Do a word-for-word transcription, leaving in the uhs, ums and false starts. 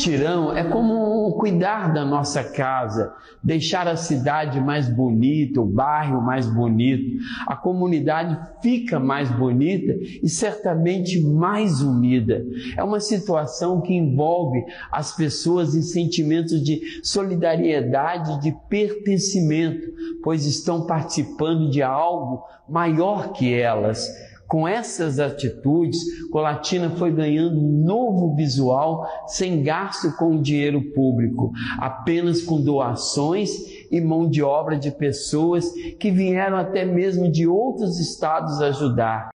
mutirão é como cuidar da nossa casa, deixar a cidade mais bonita, o bairro mais bonito. A comunidade fica mais bonita e certamente mais unida. É uma situação que envolve as pessoas em sentimentos de solidariedade, de pertencimento, pois estão participando de algo maior que elas. Com essas atitudes, Colatina foi ganhando um novo visual sem gasto com dinheiro público, apenas com doações e mão de obra de pessoas que vieram até mesmo de outros estados ajudar.